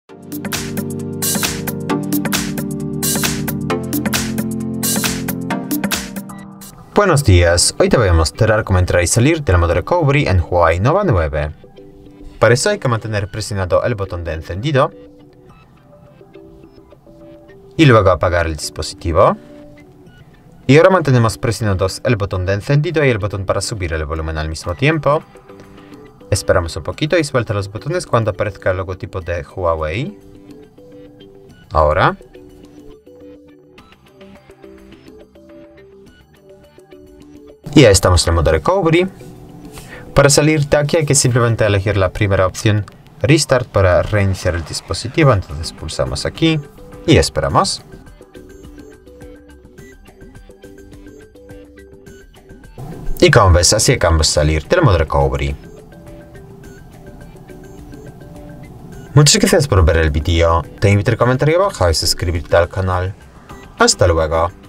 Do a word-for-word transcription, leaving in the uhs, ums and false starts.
Buenos días, hoy te voy a mostrar cómo entrar y salir del modo Recovery en Huawei Nova nueve. Para eso hay que mantener presionado el botón de encendido y luego apagar el dispositivo. Y ahora mantenemos presionados el botón de encendido y el botón para subir el volumen al mismo tiempo. Esperamos un poquito y suelta los botones cuando aparezca el logotipo de Huawei. Ahora. Y ya estamos en el modo Recovery. Para salir de aquí hay que simplemente elegir la primera opción, Restart, para reiniciar el dispositivo. Entonces pulsamos aquí y esperamos. Y como ves, así acabamos de salir del modo Recovery. Muchas gracias por ver el vídeo. Te invito a comentar abajo y suscribirte al canal. Hasta luego.